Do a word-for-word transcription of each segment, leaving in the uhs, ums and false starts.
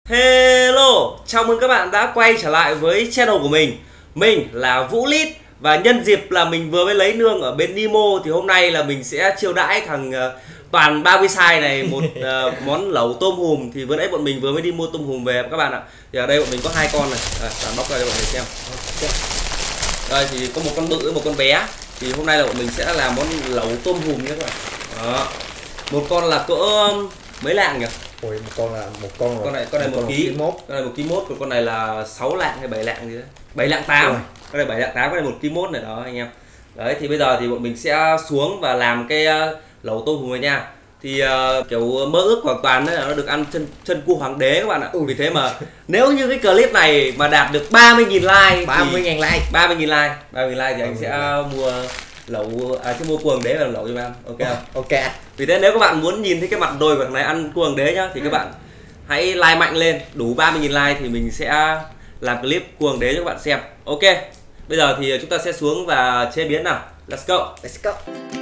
Hello, chào mừng các bạn đã quay trở lại với channel của mình. Mình là Vũ Lít. Và nhân dịp là mình vừa mới lấy nương ở bên Nemo, thì hôm nay là mình sẽ chiêu đãi thằng uh, Toàn Barbicide này một uh, món lẩu tôm hùm. Thì vừa nãy bọn mình vừa mới đi mua tôm hùm về các bạn ạ. Thì ở đây bọn mình có hai con này, à, Toàn bóc ra cho bọn mình xem. Đây thì có một con bự với một con bé. Thì hôm nay là bọn mình sẽ làm món lẩu tôm hùm nhé các bạn. Đó. Một con là cỡ mấy lạng nhỉ? Ôi, một con là một con rồi. Con này con này một ký mốt, con này một ký mốt, còn con này là sáu lạng hay bảy lạng gì đấy, bảy lạng tám. Con này bảy lạng tám, con này một ký mốt này đó anh em. Đấy thì bây giờ thì bọn mình sẽ xuống và làm cái uh, lẩu tôm hùm này nha. Thì uh, kiểu mơ ước của Toàn đấy là nó được ăn chân chân cua hoàng đế các bạn ạ. Vì thế mà nếu như cái clip này mà đạt được ba mươi nghìn like, ba mươi nghìn like, ba mươi nghìn like, ba mươi nghìn like thì anh sẽ mua lẩu, à chứ mua cua hoàng đế làm lẩu cho em ăn. Ok không? Ok. Vì thế nếu các bạn muốn nhìn thấy cái mặt đồi của thằng này ăn cua hoàng đế nhá, thì các bạn hãy like mạnh lên, đủ ba mươi nghìn like thì mình sẽ làm clip cua hoàng đế cho các bạn xem. Ok. Bây giờ thì chúng ta sẽ xuống và chế biến nào. Let's go. Let's go.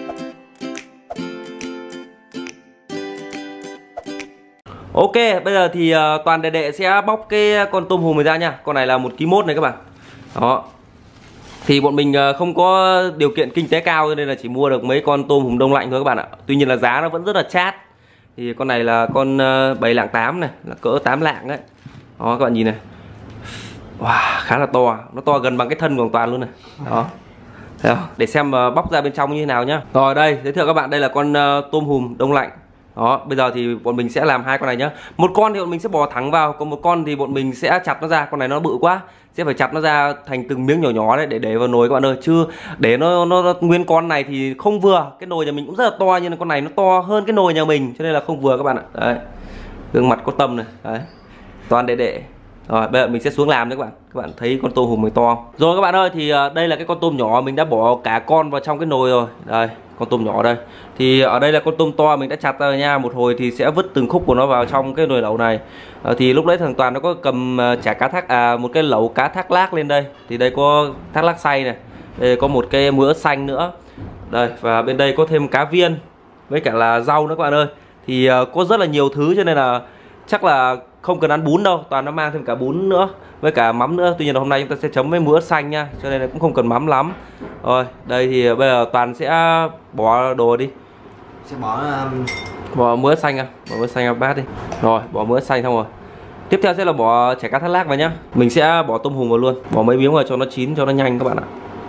Ok, bây giờ thì uh, Toàn đệ đệ sẽ bóc cái con tôm hùm này ra nha. Con này là một ký mốt này các bạn. Đó. Thì bọn mình không có điều kiện kinh tế cao nên là chỉ mua được mấy con tôm hùm đông lạnh thôi các bạn ạ. Tuy nhiên là giá nó vẫn rất là chát. Thì con này là con bảy lạng tám này, là cỡ tám lạng đấy. Đó các bạn nhìn này. Wow, khá là to, nó to gần bằng cái thân của hoàn toàn luôn này. Đó. Thấy không? Để xem bóc ra bên trong như thế nào nhá. Rồi đây, giới thiệu các bạn đây là con tôm hùm đông lạnh. Đó, bây giờ thì bọn mình sẽ làm hai con này nhá. Một con thì bọn mình sẽ bỏ thẳng vào, còn một con thì bọn mình sẽ chặt nó ra. Con này nó bự quá, sẽ phải chặt nó ra thành từng miếng nhỏ nhỏ đấy để để vào nồi các bạn ơi. Chứ để nó, nó, nó nguyên con này thì không vừa. Cái nồi nhà mình cũng rất là to, nhưng con này nó to hơn cái nồi nhà mình, cho nên là không vừa các bạn ạ. Đấy, gương mặt có tâm này. Đấy, Toàn đệ đệ. Rồi bây giờ mình sẽ xuống làm đấy các bạn. Các bạn thấy con tôm hùm này to không? Rồi các bạn ơi, thì đây là cái con tôm nhỏ, mình đã bỏ cả con vào trong cái nồi rồi. Đây, con tôm nhỏ đây. Thì ở đây là con tôm to mình đã chặt ra rồi nha. Một hồi thì sẽ vứt từng khúc của nó vào trong cái nồi lẩu này. à, Thì lúc đấy thằng Toàn nó có cầm chả cá thác, à một cái lẩu cá thác lác lên đây. Thì đây có thác lác xay này, đây có một cái mứa xanh nữa. Đây, và bên đây có thêm cá viên với cả là rau nữa các bạn ơi. Thì uh, có rất là nhiều thứ cho nên là chắc là không cần ăn bún đâu. Toàn nó mang thêm cả bún nữa với cả mắm nữa. Tuy nhiên là hôm nay chúng ta sẽ chấm với mứa xanh nha, cho nên là cũng không cần mắm lắm. Rồi đây thì bây giờ Toàn sẽ bỏ đồ đi. Sẽ bỏ um... bỏ mứa xanh à, bỏ mứa xanh vào bát đi. Rồi bỏ mứa xanh xong rồi. Tiếp theo sẽ là bỏ chả cá thác lác vào nhá. Mình sẽ bỏ tôm hùm vào luôn, bỏ mấy miếng vào cho nó chín cho nó nhanh các bạn ạ.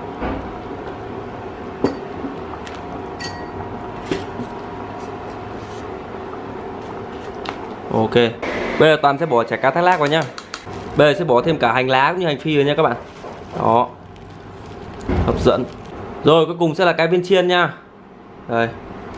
Ok. Bây giờ Toàn sẽ bỏ chả cá thác lác vào nhá. Bây giờ sẽ bỏ thêm cả hành lá cũng như hành phi rồi nha các bạn. Đó, hấp dẫn. Rồi cuối cùng sẽ là cái viên chiên nha. Đây.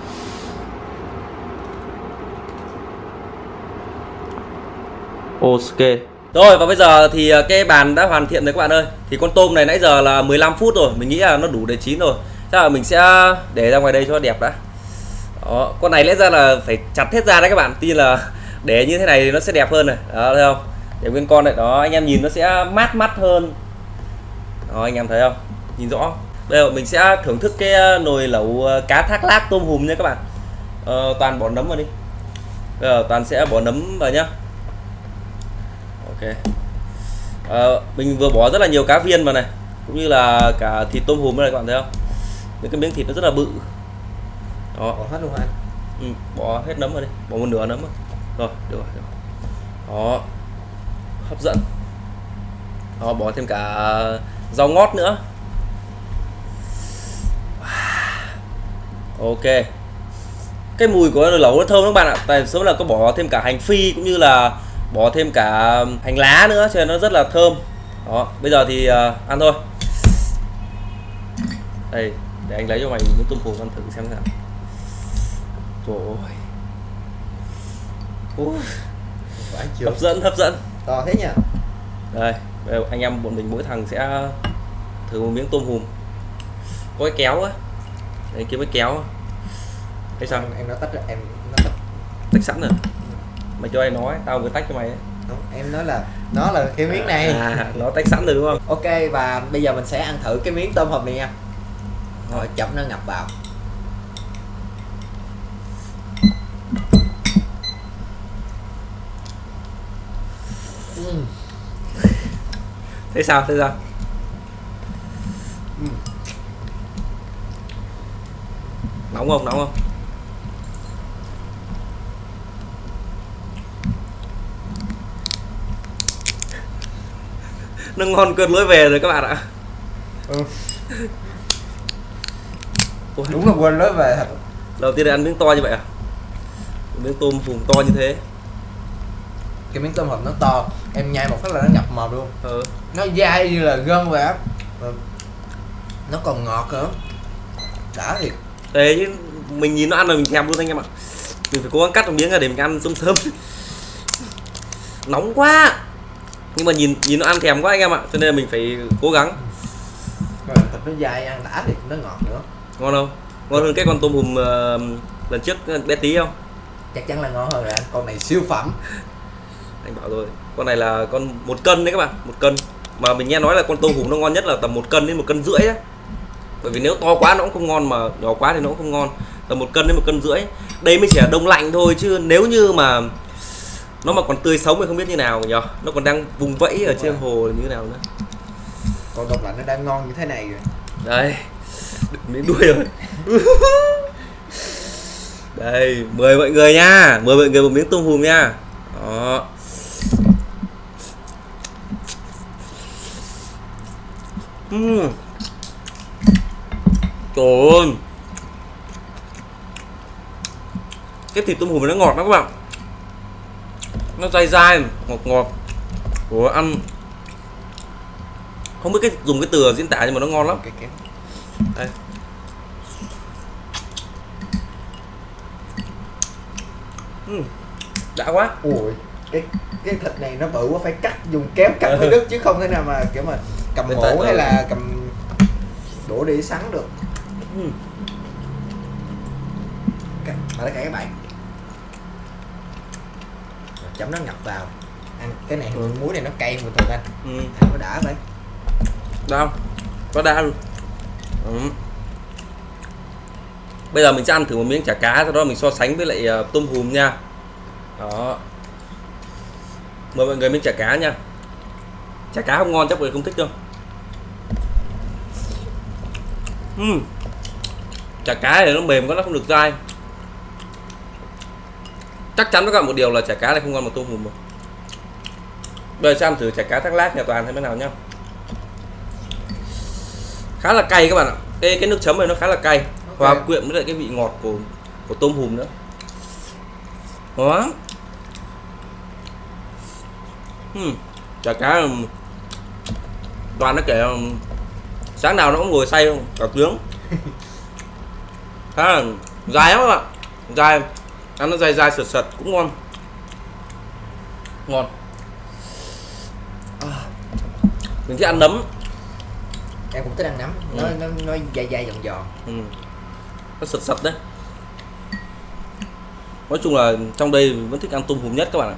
Ok. Rồi và bây giờ thì cái bàn đã hoàn thiện rồi các bạn ơi. Thì con tôm này nãy giờ là mười lăm phút rồi, mình nghĩ là nó đủ để chín rồi. Chắc là mình sẽ để ra ngoài đây cho nó đẹp đã. Đó, con này lẽ ra là phải chặt hết ra đấy các bạn. Tuy là để như thế này thì nó sẽ đẹp hơn này. Đó, thấy không? Để nguyên con này đó, anh em nhìn nó sẽ mát mắt hơn. Đó, anh em thấy không? Nhìn rõ. Bây giờ mình sẽ thưởng thức cái nồi lẩu cá thác lác tôm hùm nha các bạn. ờ, Toàn bỏ nấm vào đi. Bây giờ Toàn sẽ bỏ nấm vào nhá. Ok. ờ, Mình vừa bỏ rất là nhiều cá viên vào này, cũng như là cả thịt tôm hùm này các bạn thấy không? Những cái miếng thịt nó rất là bự. Đó. Bỏ hết luôn anh. Ừ, bỏ hết nấm vào đi, bỏ một nửa nấm vào. Rồi, được rồi, được rồi. Đó, hấp dẫn. Đó, bỏ thêm cả rau ngót nữa. Ok. Cái mùi của nồi lẩu nó thơm các bạn ạ. Tại số là có bỏ thêm cả hành phi cũng như là bỏ thêm cả hành lá nữa, cho nên nó rất là thơm. Đó, bây giờ thì uh, ăn thôi. Đây, để anh lấy cho mày những tôm hùm ăn thử xem nào. Trời ơi. Ủa. Hấp dẫn, hấp dẫn. To thế nhỉ. Đây, anh em bọn mình mỗi thằng sẽ thử một miếng tôm hùm. Có cái kéo á. Đây kia mới kéo. Thấy sao? Em, em nó tách ra, em nó tách. Tách sẵn rồi. Mày cho ai nói, tao vừa tách cho mày ấy. Không, em nói là nó là cái miếng này. À, nó tách sẵn rồi đúng không? Ok, và bây giờ mình sẽ ăn thử cái miếng tôm hùm này nha. Rồi chậm nó ngập vào. Ừ. Thế sao, thế sao? Ừ. Nóng không, nóng không? Nó ngon cơn lưỡi về rồi các bạn ạ. Ừ. Đúng là quên lối về thật. Đầu tiên là ăn miếng to như vậy à? Miếng tôm hùm to như thế. Cái miếng tôm hùm nó to, em nhai một phát là nó nhập mồm luôn. Ừ. Nó dai như là gân vậy á. Nó còn ngọt nữa. Đã thiệt. Thế chứ mình nhìn nó ăn là mình thèm luôn anh em ạ. Mình phải cố gắng cắt một miếng ra để mình ăn sớm sớm. Nóng quá. Nhưng mà nhìn nhìn nó ăn thèm quá anh em ạ, cho nên là mình phải cố gắng. Rồi thịt nó dai, ăn đã thiệt, nó ngọt nữa. Ngon không? Ngon hơn cái con tôm hùm uh, lần trước bé tí không? Chắc chắn là ngon hơn rồi anh, con này siêu phẩm. Anh bảo rồi, con này là con một cân đấy các bạn, một cân. Mà mình nghe nói là con tôm hùm nó ngon nhất là tầm một cân đến một cân rưỡi á. Bởi vì nếu to quá nó cũng không ngon, mà nhỏ quá thì nó cũng không ngon. Tầm một cân đến một cân rưỡi. Đây mới chỉ là đông lạnh thôi, chứ nếu như mà nó mà còn tươi sống thì không biết như nào nhỉ? Nó còn đang vùng vẫy ở trên hồ như thế nào nữa. Còn đông lạnh nó đang ngon như thế này rồi. Đây, được miếng đuôi rồi. Đây, mời mọi người nha, mời mọi người một miếng tôm hùm nha. Đó. Uhm. Trời ơi, cái thịt tôm hùm nó ngọt lắm các bạn, nó dai dai, ngọt ngọt. Ủa, ăn không biết cái dùng cái từ diễn tả nhưng mà nó ngon lắm. Cái cái đây. Uhm. Đã quá. Ui, cái cái thịt này nó bự quá, phải cắt dùng kéo cắt mới đứt chứ không thể nào mà kiểu mà cầm Để mổ hay rồi. là cầm đũa đi sắn được. Uhm. Cắt mà tất cả các bạn chấm nó ngập vào ăn cái này, Ừ. muối này nó cay bình thường anh. Ừ. Ăn nó đã vậy. Đâu? Có đã luôn. Ừ. Bây giờ mình sẽ ăn thử một miếng chả cá, sau đó mình so sánh với lại uh, tôm hùm nha. Đó. Mời mọi người miếng chả cá nha. Chả cá không ngon chắc mọi người không thích đâu. Uhm. Chả cá thì nó mềm quá, nó không được dai. Chắc chắn với các bạn một điều là chả cá này không ngon bằng tôm hùm rồi. Bây giờ sẽ ăn thử chả cá Thác Lác nhà Toàn thấy thế nào nhá. Khá là cay các bạn ạ. Cái cái nước chấm này nó khá là cay, okay. Hòa quyện với lại cái vị ngọt của của tôm hùm nữa. Đó. Hmm. Chả cá Toàn nó kể sáng nào nó cũng ngồi xay không cả tiếng. Khá là dai lắm các bạn, dai, ăn nó dai dai sật sật cũng ngon, ngon. Mình thích ăn nấm. Em cũng thích ăn nấm. Nó Ừ. nó nó dai dai giòn giòn. Ừ. Nó sật sật đấy. Nói chung là trong đây mình vẫn thích ăn tôm hùm nhất các bạn ạ.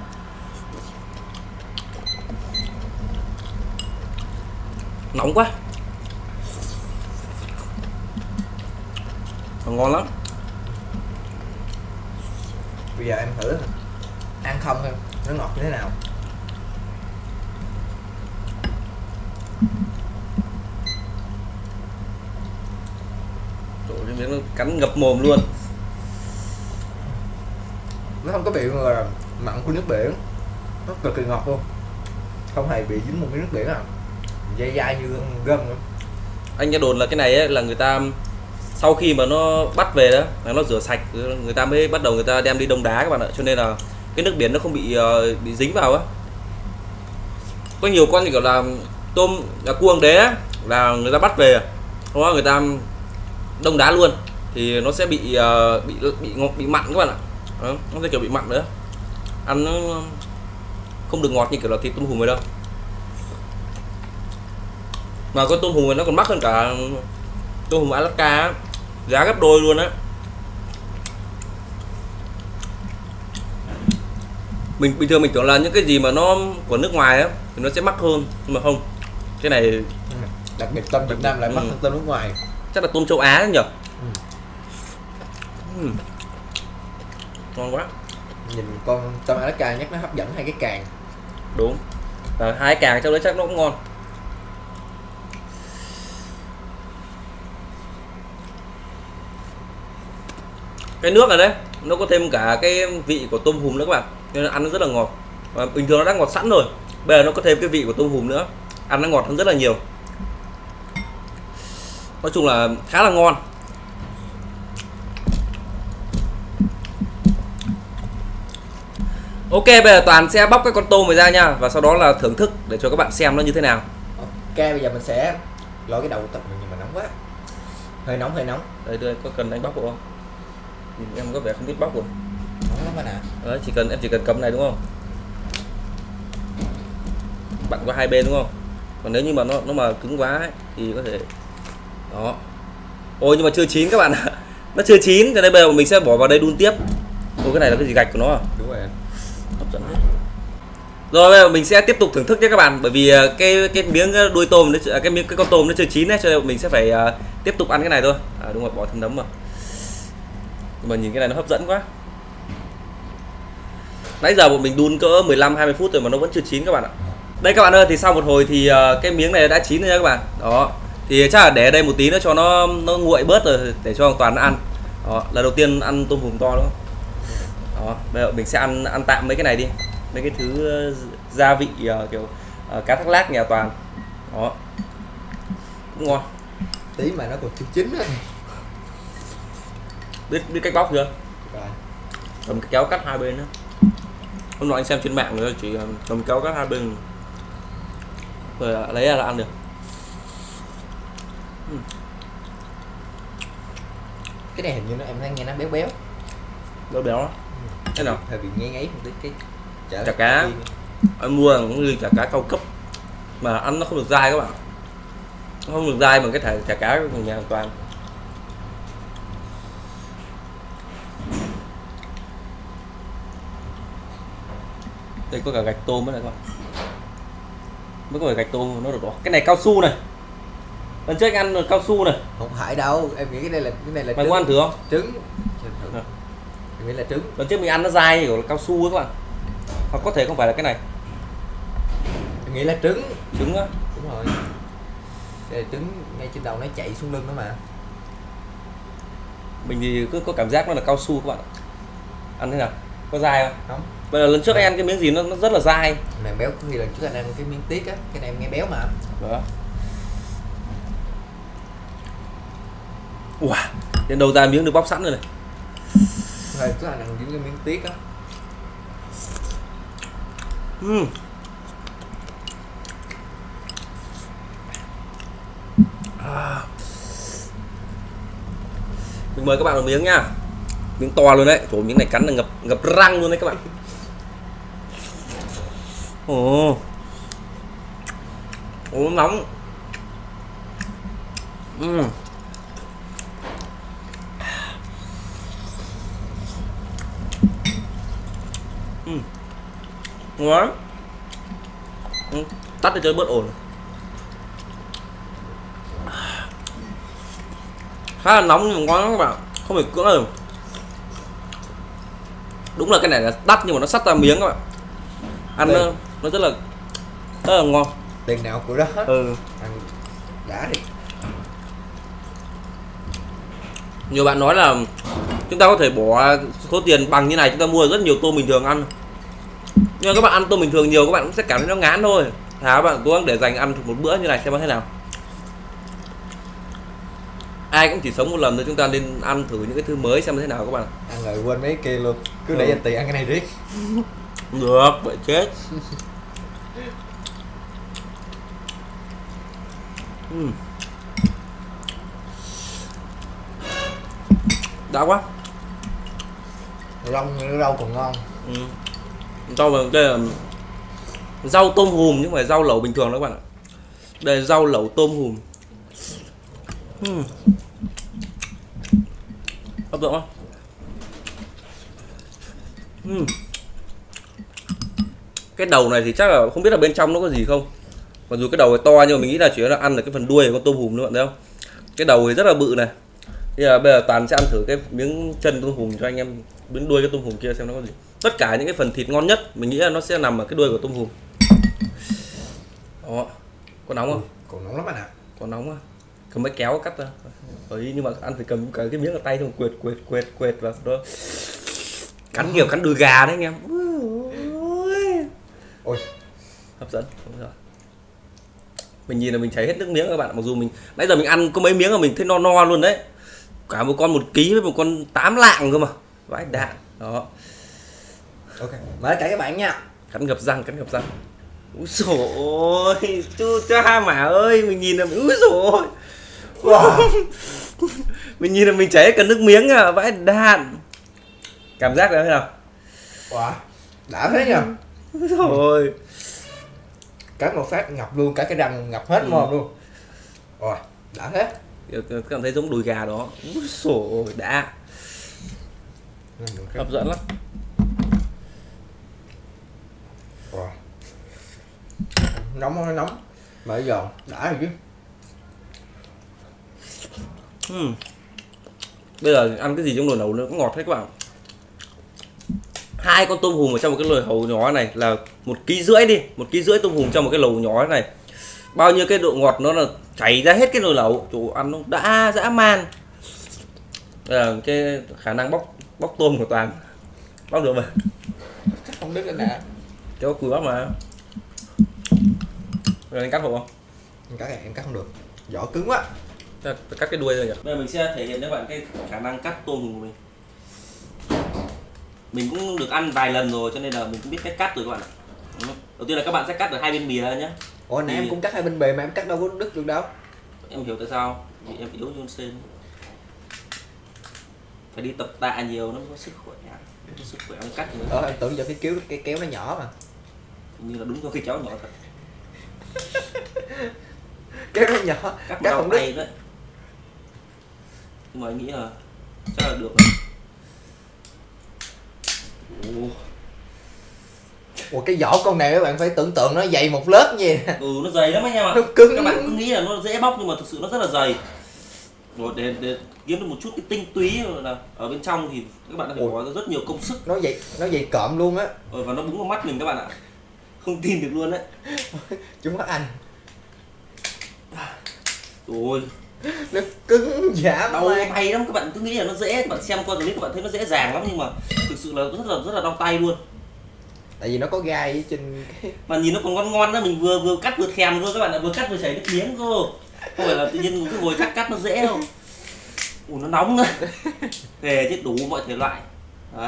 Nóng quá, ngon lắm. Bây giờ em thử ăn không thôi, nó ngọt như thế nào. Trời ơi, cái miếng nó cắn ngập mồm luôn. Nó không có bị là mặn của nước biển, nó cực kỳ ngọt luôn, không hề bị dính một miếng nước biển nào, dai dai như gân nữa. Anh nghe đồn là cái này ấy, là người ta sau khi mà nó bắt về đó là nó rửa sạch, người ta mới bắt đầu người ta đem đi đông đá các bạn ạ, cho nên là cái nước biển nó không bị uh, bị dính vào á. Có nhiều con như kiểu là tôm là cua hoàng đế á, là người ta bắt về đó, người ta đông đá luôn thì nó sẽ bị uh, bị bị ngọt, bị mặn các bạn ạ. Đó, nó sẽ kiểu bị mặn nữa, ăn nó không được ngọt như kiểu là thịt tôm hùm rồi đâu. Mà con tôm hùm này nó còn mắc hơn cả tôm hùm Alaska á, giá gấp đôi luôn á. Mình bình thường mình tưởng là những cái gì mà nó của nước ngoài á thì nó sẽ mắc hơn, nhưng mà không, cái này Đặc biệt tôm Việt Nam lại Ừ. mắc hơn tôm nước ngoài. chắc là tôm châu Á nhỉ. Ừ. Ừ. Ngon quá. Nhìn con tôm Alaska nhắc nó hấp dẫn hai cái càng. Đúng, Và hai càng trong đấy chắc nó cũng ngon. Cái nước này đấy nó có thêm cả cái vị của tôm hùm nữa các bạn, nên ăn nó rất là ngọt. Và bình thường nó đã ngọt sẵn rồi, bây giờ nó có thêm cái vị của tôm hùm nữa, ăn nó ngọt hơn rất là nhiều. Nói chung là khá là ngon. Ok, bây giờ Toàn sẽ bóc cái con tôm này ra nha, và sau đó là thưởng thức để cho các bạn xem nó như thế nào. Ok, bây giờ mình sẽ lôi cái đầu tập mình, nhưng mà nóng quá, hơi nóng hơi nóng. Đây đây, có cần anh bóc không? Nhìn em có vẻ không biết bóc rồi. Nóng lắm bạn ạ. Đấy, chỉ cần em chỉ cần cầm này đúng không? Bạn có hai bên đúng không? Còn nếu như mà nó nó mà cứng quá ấy, thì có thể đó. Ôi nhưng mà chưa chín các bạn ạ. Nó chưa chín, cho nên bây giờ mình sẽ bỏ vào đây đun tiếp. Ôi cái này là cái gì, gạch của nó à? Đúng rồi. Hấp dẫn đấy. Rồi bây giờ mình sẽ tiếp tục thưởng thức nhé các bạn, bởi vì cái cái miếng đuôi tôm nó cái miếng cái con tôm nó chưa chín đấy, cho nên mình sẽ phải uh, tiếp tục ăn cái này thôi. À đúng rồi, bỏ thêm nấm vào. Nhưng mà nhìn cái này nó hấp dẫn quá. Nãy giờ bọn mình đun cỡ mười lăm hai mươi phút rồi mà nó vẫn chưa chín các bạn ạ. Đây các bạn ơi, thì sau một hồi thì uh, cái miếng này đã chín rồi nha các bạn. Đó. Thì chắc là để ở đây một tí nữa cho nó nó nguội bớt rồi để cho Toàn ăn. Đó, lần đầu tiên ăn tôm hùm to đúng không? Đó, bây giờ mình sẽ ăn ăn tạm mấy cái này đi. Mấy cái thứ uh, gia vị uh, kiểu uh, cá thác lác nhà Toàn. Đó. Cũng ngon. Tí mà nó còn chưa chín á. Biết biết cách bóc chưa? Rồi. Cầm cái kéo cắt hai bên nữa. Hôm nọ anh xem trên mạng rồi, chỉ cầm kéo cắt hai bên rồi lấy ra là ăn được. uhm. Cái này hình như nó em thấy nghe nó béo béo. Béo béo đó. Thế nào? Hơi bị ngấy ngấy một tí cái chả, chả cá. Anh mua cũng như chả cá cao cấp mà ăn nó không được dai các bạn. Nó không được dai bằng cái thể chả cá của nhà hàng Toàn. Đây có cả gạch tôm nữa này các bạn. Mới có phải gạch tôm nó được đó. Cái này cao su này. Lần trước anh ăn được cao su này. Không phải đâu, em nghĩ cái đây là cái này là mày có ăn thử không? Trứng. À. Em nghĩ là trứng. Lần trước mình ăn nó dai kiểu là cao su các bạn. Hoặc có thể không phải là cái này. Em nghĩ là trứng. Trứng á. Đúng rồi. Đây là trứng ngay trên đầu nó chạy xuống lưng đó mà. Mình thì cứ có cảm giác nó là cao su các bạn. Ăn thế nào? Có dai không? Không. Bây giờ lần trước anh ăn cái miếng gì nó, nó rất là dai. Này béo, có khi lần trước anh ăn cái miếng tiết á, cái này em nghe béo mà. Đó. Wow, đến đầu ra miếng được bóc sẵn rồi này. Rồi cứ anh ăn những cái miếng tiết á. uhm. à. Mình mời các bạn một miếng nha. Miếng to luôn đấy. Trời, miếng này cắn là ngập ngập răng luôn đấy các bạn. Ồ. Ồ, nóng. uhm. uhm. Ngon. uhm. Tắt để cho bớt ổn. Khá là nóng nhưng mà ngon lắm các bạn, không phải cưỡng được. Đúng là cái này là đắt nhưng mà nó sắt ra miếng các bạn. Ăn nó, nó rất là rất là ngon. Tiền nào của đó hết. Ừ. Ăn đã đi. Nhiều bạn nói là chúng ta có thể bỏ số tiền bằng như này chúng ta mua rất nhiều tôm bình thường ăn. Nhưng mà các bạn ăn tôm bình thường nhiều các bạn cũng sẽ cảm thấy nó ngán thôi. Thà các bạn cố gắng để dành ăn một bữa như này xem nó thế nào. Ai cũng chỉ sống một lần thôi, chúng ta nên ăn thử những cái thứ mới xem thế nào các bạn. Ăn rồi quên mấy kia luôn, cứ ừ. để dành tiền ăn cái này riết. Được, vậy chết. uhm. Đã quá. Rau rau còn ngon. Ừ. Rau mà đây là rau tôm hùm chứ không phải rau lẩu bình thường đó các bạn ạ. Đây là rau lẩu tôm hùm. uhm. Hấp dẫn không? uhm. Cái đầu này thì chắc là không biết là bên trong nó có gì không. Mặc dù cái đầu này to nhưng mà mình nghĩ là chỉ là ăn được cái phần đuôi của con tôm hùm nữa bạn thấy không? Cái đầu thì rất là bự này. Bây giờ bây giờ Toàn sẽ ăn thử cái miếng chân tôm hùm cho anh em, miếng đuôi cái tôm hùm kia xem nó có gì. Tất cả những cái phần thịt ngon nhất mình nghĩ là nó sẽ nằm ở cái đuôi của tôm hùm. Đó. Có nóng không? Còn nóng lắm anh ạ. Có nóng á. Cầm mấy kéo cắt ra. Ấy nhưng mà ăn phải cầm cái, cái miếng ở tay xong quệt quệt quệt quệt vào đó. Cắn kiểu cắn đùi gà đấy anh em. Ôi, hấp dẫn. Đúng rồi. Mình nhìn là mình chảy hết nước miếng các bạn, mặc dù mình nãy giờ mình ăn có mấy miếng mà mình thấy no no luôn đấy. Cả một con một ký với một con tám lạng cơ mà. Vãi đạn. Đó. Ok, mời cả các bạn nha. Cắn gập răng, cắn gập răng. Úi dồi ôi, chú cha mà ơi, mình nhìn là mình úi dồi ôi. Wow. Mình nhìn là mình chảy hết cả nước miếng à, vãi đạn. Cảm giác đấy thế nào? Wow, đã thế nhờ. Úi dồi ôi. Cắn một phát ngập luôn, cả cái răng ngập hết Ừ. mồm luôn. Wow, đã thế. Các bạn thấy giống đùi gà đó. Úi dồi ôi, đã. Hấp dẫn lắm. Wow. Nóng ơi nóng. Mà bây giờ đã rồi chứ. uhm. Bây giờ ăn cái gì trong nồi nấu nó cũng ngọt hết các bạn. Hai con tôm hùm ở trong một cái nồi hầu nhỏ này là một ký rưỡi đi, một ký rưỡi tôm hùm trong một cái lẩu nhỏ này. Bao nhiêu cái độ ngọt nó là chảy ra hết cái nồi lẩu, chủ ăn nó đã dã man. Đây là cái khả năng bóc bóc tôm của Toàn. Bóc được mà. Chắc không đứt cái nè. Cho cùi bóc mà. Rồi anh cắt hộ không? Em cắt em cắt không được. Vỏ cứng quá. Phải cắt cái đuôi ra nhỉ. Bây giờ mình sẽ thể hiện cho các bạn cái khả năng cắt tôm hùm của mình. Mình cũng được ăn vài lần rồi cho nên là mình cũng biết cách cắt rồi các bạn ạ. Đầu tiên là các bạn sẽ cắt ở hai bên bìa nhé. Ủa nãy Thì... em cũng cắt hai bên bề mà em cắt đâu có đứt được đâu. Em hiểu tại sao? Vì em yếu như con sên. Phải đi tập tạ nhiều nó có sức khỏe. Có sức khỏe mới cắt nữa. Ờ em tưởng giờ cái kéo cái kéo nó nhỏ mà. Như là đúng cho cái cháu nhỏ thật. Kéo nó nhỏ, Cắt cắt không không tay đứt. đấy. Nhưng mà anh nghĩ là chắc là được rồi. Ồ. Ủa cái vỏ con này các bạn phải tưởng tượng nó dày một lớp như vậy. Ừ nó dày lắm anh em ạ. Nó cứng. Các bạn cứ nghĩ là nó dễ bóc nhưng mà thực sự nó rất là dày. Rồi để, để kiếm được một chút cái tinh túy là ở bên trong thì các bạn đã phải bỏ ra rất nhiều công sức. Nó dày nó dày cộm luôn á. Rồi và nó búng vào mắt mình các bạn ạ. Không tin được luôn đấy. Chúng mắt anh. Ôi, Nó cứng dã đau man. tay lắm, các bạn cứ nghĩ là nó dễ, các bạn xem qua clip các bạn thấy nó dễ dàng lắm nhưng mà thực sự là rất là rất là đau tay luôn. Tại vì nó có gai ở trên cái... Mà nhìn nó còn ngon ngon đó, mình vừa vừa cắt vừa thèm luôn các bạn ạ, vừa cắt vừa chảy nước miếng cơ. Không phải là tự nhiên cứ ngồi cắt cắt nó dễ đâu. Ủa nó nóng nữa. Thề chứ đủ mọi thể loại. Đấy.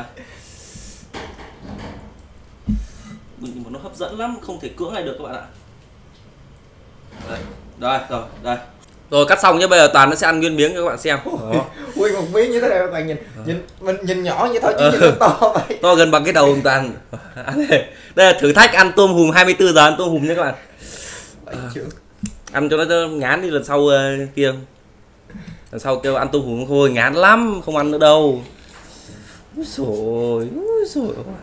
Nhưng mà nó hấp dẫn lắm, không thể cưỡng lại được các bạn ạ. Đây, đây, rồi, đây. Rồi cắt xong nhé, bây giờ Toàn nó sẽ ăn nguyên miếng cho các bạn xem. Đó. Ui một miếng như thế này các bạn nhìn, nhìn mình nhìn nhỏ như thôi chứ nhìn nó to vậy. To gần bằng cái đầu của Toàn. Đây là thử thách ăn tôm hùm hai mươi tư giờ ăn tôm hùm nhé các bạn. À, ăn cho nó ngán đi, lần sau uh, kia. Lần sau kêu ăn tôm hùm thôi ngán lắm, không ăn nữa đâu. Úi dồi ôi, úi dồi ôi.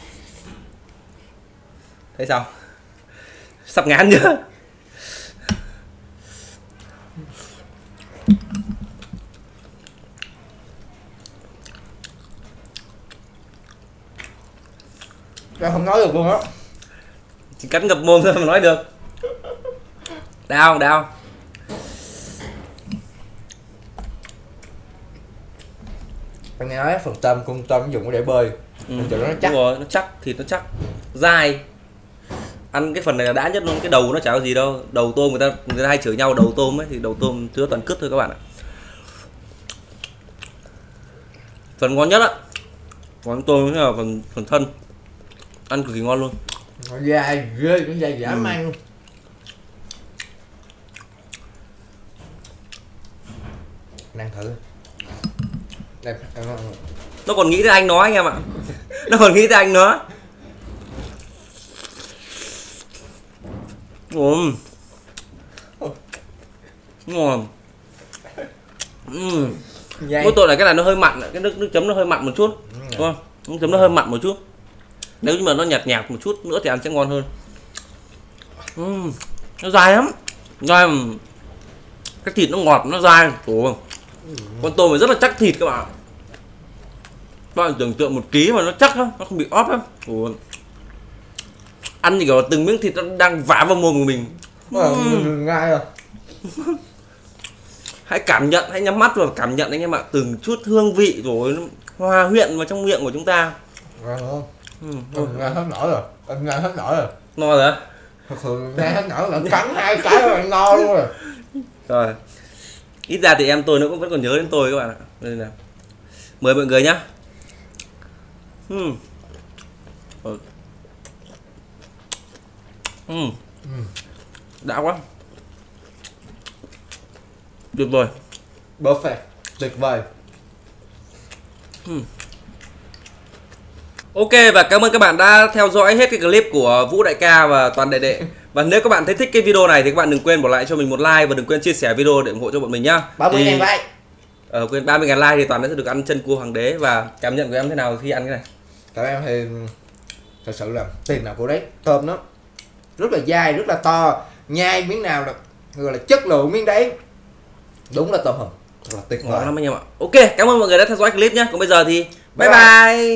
Thấy sao? Sắp ngán chưa? Em không nói được luôn á. Chỉ cắn ngập mồm thôi mà nói được. Đau không? Đau. Em nghe nói phần tôm con tôm dùng để bơi. Ừ. Cho nó chắc. Đúng rồi, nó chắc, thịt nó chắc, dai. Ăn cái phần này là đã nhất luôn, cái đầu nó chả có gì đâu. Đầu tôm người ta người ta hay chửi nhau đầu tôm ấy thì đầu tôm chứa toàn cứt thôi các bạn ạ. Phần ngon nhất á. Còn tôm là phần phần thân. Ăn cực kỳ ngon luôn. Nó dai ghê, nó dai dã Ừ. man luôn. Đang thử. Đây, em Nó còn nghĩ tới anh nó anh em ạ. Nó còn nghĩ tới anh nó. Ngon. Ngon. Uhm. Mỗi tội là cái này nó hơi mặn, cái nước nước chấm nó hơi mặn một chút. Đúng không? Nước chấm nó hơi mặn một chút. Nếu như mà nó nhạt nhạt một chút nữa thì ăn sẽ ngon hơn. Uhm. Nó dai lắm. Dai mà. Cái thịt nó ngọt, nó dai. Ủa. Con tôm này rất là chắc thịt các bạn. Các bạn tưởng tượng một ký mà nó chắc lắm, nó không bị óp lắm. Ủa. Ăn thì kiểu từng miếng thịt nó đang vả vào mồm của mình. uhm. Ngay rồi. Hãy cảm nhận, hãy nhắm mắt và cảm nhận anh em ạ, từng chút hương vị rồi nó hòa quyện vào trong miệng của chúng ta. Ngon không? Ừ, Anh nghe hết nổi rồi, anh nghe hết nổi rồi. no rồi á. Thật sự nghe hết nổi rồi, cắn hai cái rồi ngon luôn rồi. Rồi. Ít ra thì em tôi nó cũng vẫn còn nhớ đến tôi các bạn ạ. Nên là mời mọi người nhá. Uhm. Ừ. Uhm. Ừ. Đã quá. Tuyệt vời. Perfect. Tuyệt vời. uhm. Ok, và cảm ơn các bạn đã theo dõi hết cái clip của Vũ Đại Ca và Toàn Đệ Đệ. Và nếu các bạn thấy thích cái video này thì các bạn đừng quên bỏ lại cho mình một like và đừng quên chia sẻ video để ủng hộ cho bọn mình nhá. ba mươi ngàn thì... like. Ờ, quên ba mươi ngàn like thì Toàn sẽ được ăn chân cua hoàng đế. Và cảm nhận của em thế nào khi ăn cái này? Tại em thì thật sự là tiền nào của đấy. Tôm nó rất là dai, rất là to, nhai miếng nào là gọi là chất lượng miếng đấy. Đúng là tôm hùm, rất là tuyệt vời. Ngon lắm anh em ạ. Ok, cảm ơn mọi người đã theo dõi clip nhé. Còn bây giờ thì bye bye, bye.